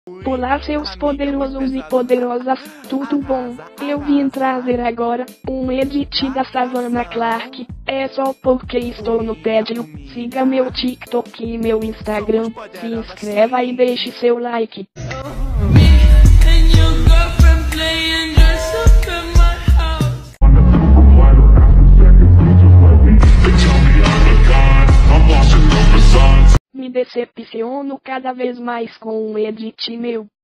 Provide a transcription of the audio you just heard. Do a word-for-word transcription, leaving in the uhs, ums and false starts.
Olá seus poderosos e poderosas, tudo bom? Eu vim trazer agora um edit da Savannah Clark. É só porque estou no tédio. Siga meu TikTok e meu Instagram. Se inscreva e deixe seu like. Me decepciono cada vez mais com um edit meu.